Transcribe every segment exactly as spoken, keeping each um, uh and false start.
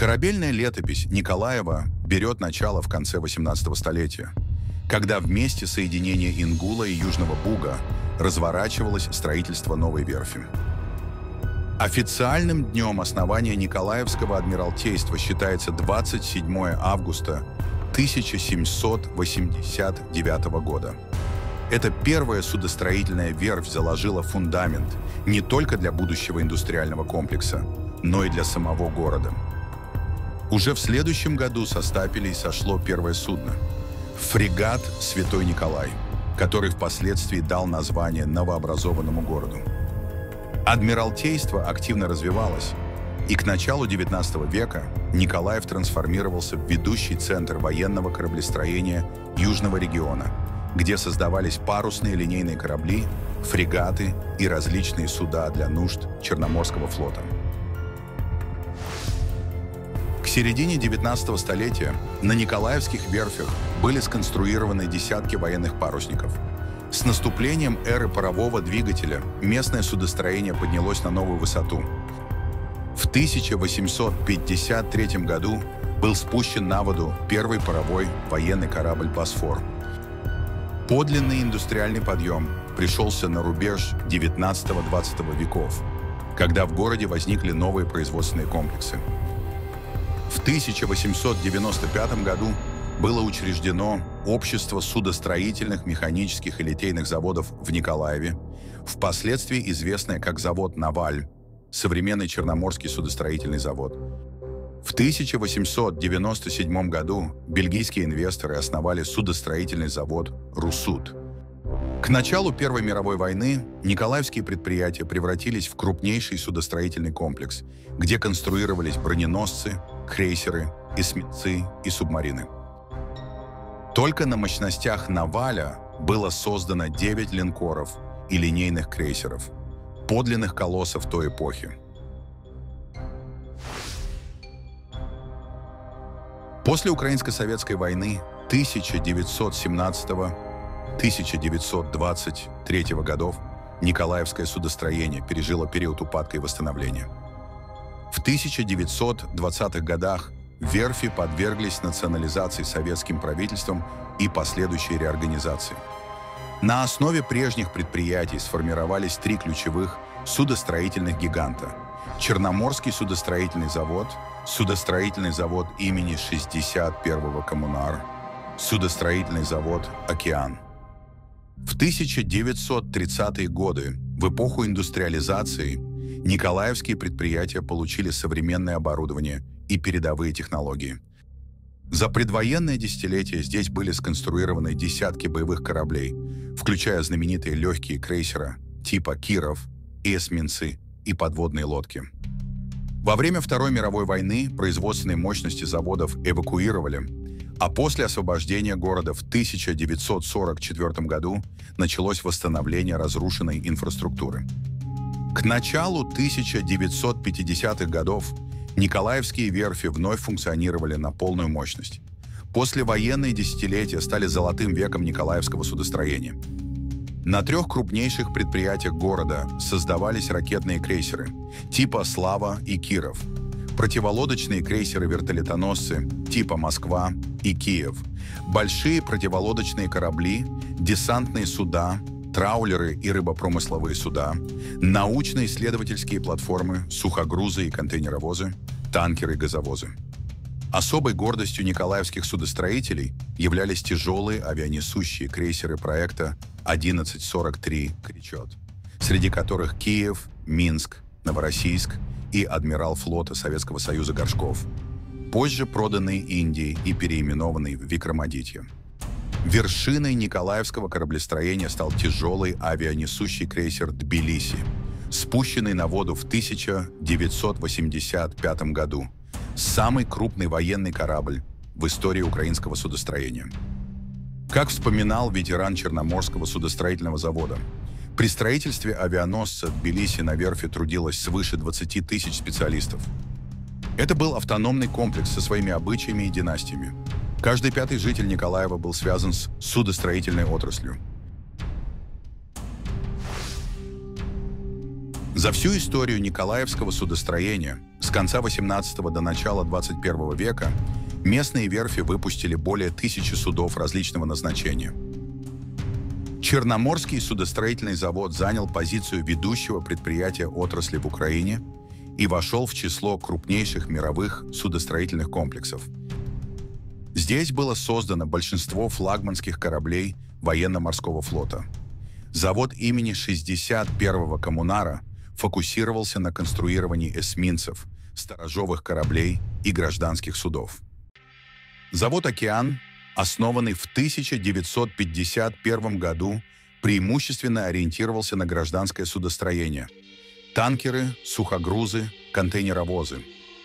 Корабельная летопись Николаева берет начало в конце восемнадцатого столетия, когда в месте соединения Ингула и Южного Буга разворачивалось строительство новой верфи. Официальным днем основания Николаевского адмиралтейства считается двадцать седьмое августа тысяча семьсот восемьдесят девятого года. Эта первая судостроительная верфь заложила фундамент не только для будущего индустриального комплекса, но и для самого города. Уже в следующем году со стапелей сошло первое судно – фрегат «Святой Николай», который впоследствии дал название новообразованному городу. Адмиралтейство активно развивалось, и к началу девятнадцатого века Николаев трансформировался в ведущий центр военного кораблестроения Южного региона, где создавались парусные линейные корабли, фрегаты и различные суда для нужд Черноморского флота. К середине девятнадцатого столетия на Николаевских верфях были сконструированы десятки военных парусников. С наступлением эры парового двигателя местное судостроение поднялось на новую высоту. В тысяча восемьсот пятьдесят третьем году был спущен на воду первый паровой военный корабль «Босфор». Подлинный индустриальный подъем пришелся на рубеж девятнадцатого-двадцатого веков, когда в городе возникли новые производственные комплексы. В тысяча восемьсот девяносто пятом году было учреждено Общество судостроительных, механических и литейных заводов в Николаеве, впоследствии известное как завод «Наваль», современный Черноморский судостроительный завод. В тысяча восемьсот девяносто седьмом году бельгийские инвесторы основали судостроительный завод «Руссуд». К началу Первой мировой войны николаевские предприятия превратились в крупнейший судостроительный комплекс, где конструировались броненосцы, крейсеры, эсминцы и субмарины. Только на мощностях «Наваля» было создано девять линкоров и линейных крейсеров, подлинных колоссов той эпохи. После Украинско-советской войны тысяча девятьсот семнадцатого — тысяча девятьсот двадцать третьего годов Николаевское судостроение пережило период упадка и восстановления. В тысяча девятьсот двадцатых годах верфи подверглись национализации советским правительством и последующей реорганизации. На основе прежних предприятий сформировались три ключевых судостроительных гиганта – Черноморский судостроительный завод, судостроительный завод имени шестьдесят первого коммунар, судостроительный завод «Океан». В тысяча девятьсот тридцатые годы, в эпоху индустриализации, николаевские предприятия получили современное оборудование и передовые технологии. За предвоенное десятилетие здесь были сконструированы десятки боевых кораблей, включая знаменитые легкие крейсера типа «Киров», и эсминцы и подводные лодки. Во время Второй мировой войны производственные мощности заводов эвакуировали, а после освобождения города в тысяча девятьсот сорок четвёртом году началось восстановление разрушенной инфраструктуры. К началу тысяча девятьсот пятидесятых годов Николаевские верфи вновь функционировали на полную мощность. Послевоенные десятилетия стали золотым веком Николаевского судостроения. На трех крупнейших предприятиях города создавались ракетные крейсеры типа «Слава» и «Киров», противолодочные крейсеры-вертолетоносцы типа «Москва» и «Киев», большие противолодочные корабли, десантные суда, траулеры и рыбопромысловые суда, научно-исследовательские платформы, сухогрузы и контейнеровозы, танкеры и газовозы. Особой гордостью николаевских судостроителей являлись тяжелые авианесущие крейсеры проекта одиннадцать сорок три «Кречет», среди которых Киев, Минск, Новороссийск и адмирал флота Советского Союза Горшков, позже проданный Индии и переименованный в Викрамадитье. Вершиной николаевского кораблестроения стал тяжелый авианесущий крейсер «Тбилиси», спущенный на воду в тысяча девятьсот восемьдесят пятом году, самый крупный военный корабль в истории украинского судостроения. Как вспоминал ветеран Черноморского судостроительного завода, при строительстве авианосца «Тбилиси» на верфи трудилось свыше двадцати тысяч специалистов. Это был автономный комплекс со своими обычаями и династиями. Каждый пятый житель Николаева был связан с судостроительной отраслью. За всю историю Николаевского судостроения с конца восемнадцатого до начала двадцать первого века местные верфи выпустили более тысячи судов различного назначения. Черноморский судостроительный завод занял позицию ведущего предприятия отрасли в Украине и вошел в число крупнейших мировых судостроительных комплексов. Здесь было создано большинство флагманских кораблей военно-морского флота. Завод имени шестьдесят первого коммунара фокусировался на конструировании эсминцев, сторожевых кораблей и гражданских судов. Завод «Океан», основанный в тысяча девятьсот пятьдесят первом году, преимущественно ориентировался на гражданское судостроение – танкеры, сухогрузы, контейнеровозы.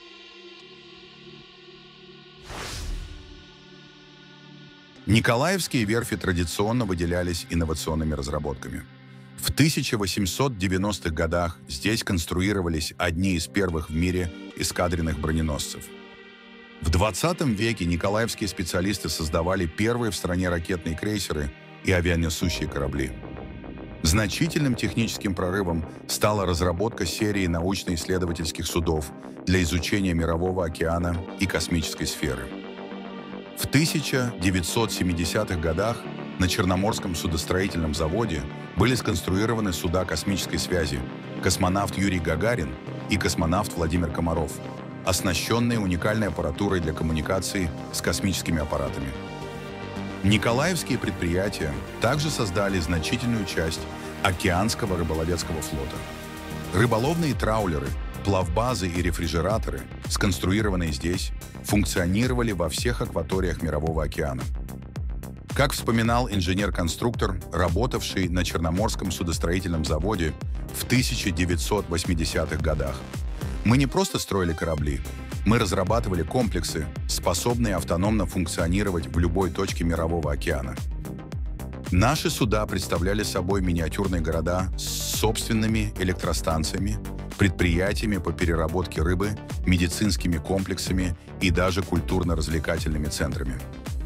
Николаевские верфи традиционно выделялись инновационными разработками. В тысяча восемьсот девяностых годах здесь конструировались одни из первых в мире эскадренных броненосцев. В двадцатом веке николаевские специалисты создавали первые в стране ракетные крейсеры и авианесущие корабли. Значительным техническим прорывом стала разработка серии научно-исследовательских судов для изучения Мирового океана и космической сферы. В тысяча девятьсот семидесятых годах на Черноморском судостроительном заводе были сконструированы суда космической связи «Космонавт Юрий Гагарин» и «Космонавт Владимир Комаров», оснащенные уникальной аппаратурой для коммуникации с космическими аппаратами. Николаевские предприятия также создали значительную часть океанского рыболовецкого флота. Рыболовные траулеры, плавбазы и рефрижераторы, сконструированные здесь, функционировали во всех акваториях Мирового океана. Как вспоминал инженер-конструктор, работавший на Черноморском судостроительном заводе в тысяча девятьсот восьмидесятых годах, мы не просто строили корабли, мы разрабатывали комплексы, способные автономно функционировать в любой точке Мирового океана. Наши суда представляли собой миниатюрные города с собственными электростанциями, предприятиями по переработке рыбы, медицинскими комплексами и даже культурно-развлекательными центрами.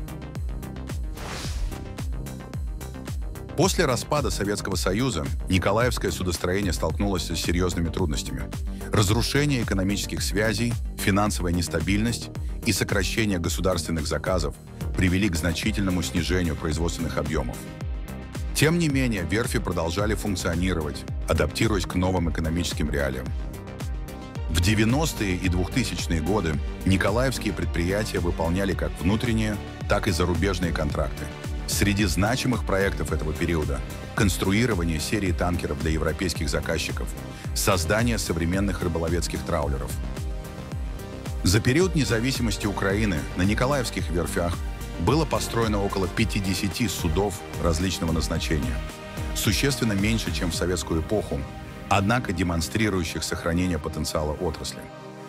После распада Советского Союза Николаевское судостроение столкнулось с серьезными трудностями. Разрушение экономических связей, финансовая нестабильность и сокращение государственных заказов привели к значительному снижению производственных объемов. Тем не менее, верфи продолжали функционировать, адаптируясь к новым экономическим реалиям. В девяностые и двухтысячные годы николаевские предприятия выполняли как внутренние, так и зарубежные контракты. Среди значимых проектов этого периода – конструирование серии танкеров для европейских заказчиков, создание современных рыболовецких траулеров. За период независимости Украины на Николаевских верфях было построено около пятидесяти судов различного назначения, существенно меньше, чем в советскую эпоху, однако демонстрирующих сохранение потенциала отрасли.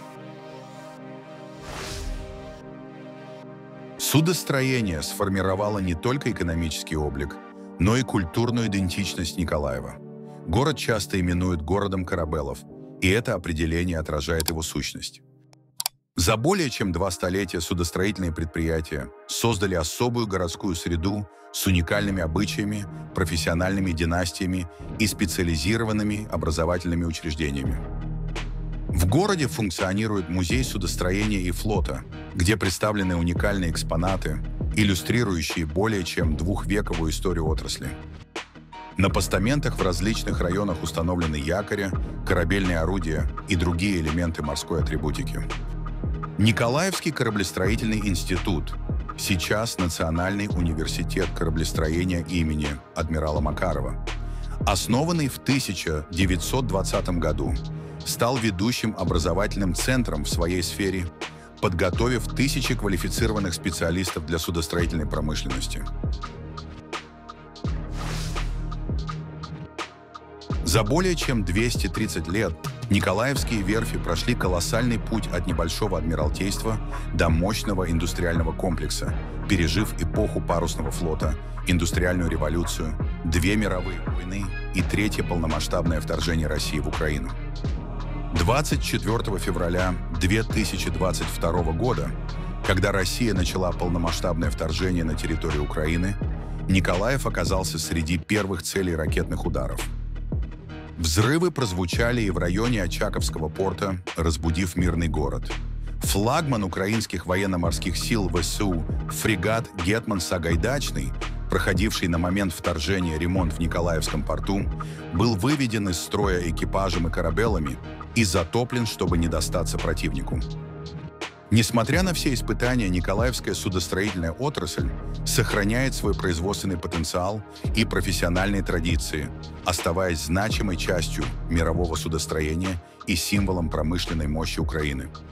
Судостроение сформировало не только экономический облик, но и культурную идентичность Николаева. Город часто именуют городом корабелов, и это определение отражает его сущность. За более чем два столетия судостроительные предприятия создали особую городскую среду с уникальными обычаями, профессиональными династиями и специализированными образовательными учреждениями. В городе функционирует музей судостроения и флота, где представлены уникальные экспонаты, иллюстрирующие более чем двухвековую историю отрасли. На постаментах в различных районах установлены якоря, корабельные орудия и другие элементы морской атрибутики. Николаевский кораблестроительный институт, сейчас Национальный университет кораблестроения имени адмирала Макарова, основанный в тысяча девятьсот двадцатом году, стал ведущим образовательным центром в своей сфере, подготовив тысячи квалифицированных специалистов для судостроительной промышленности. За более чем двести тридцать лет Николаевские верфи прошли колоссальный путь от небольшого адмиралтейства до мощного индустриального комплекса, пережив эпоху парусного флота, индустриальную революцию, две мировые войны и третье полномасштабное вторжение России в Украину. двадцать четвёртого февраля две тысячи двадцать второго года, когда Россия начала полномасштабное вторжение на территорию Украины, Николаев оказался среди первых целей ракетных ударов. Взрывы прозвучали и в районе Очаковского порта, разбудив мирный город. Флагман украинских военно-морских сил ВСУ фрегат «Гетман Сагайдачный», проходивший на момент вторжения ремонт в Николаевском порту, был выведен из строя экипажем и корабелами и затоплен, чтобы не достаться противнику. Несмотря на все испытания, Николаевская судостроительная отрасль сохраняет свой производственный потенциал и профессиональные традиции, оставаясь значимой частью мирового судостроения и символом промышленной мощи Украины.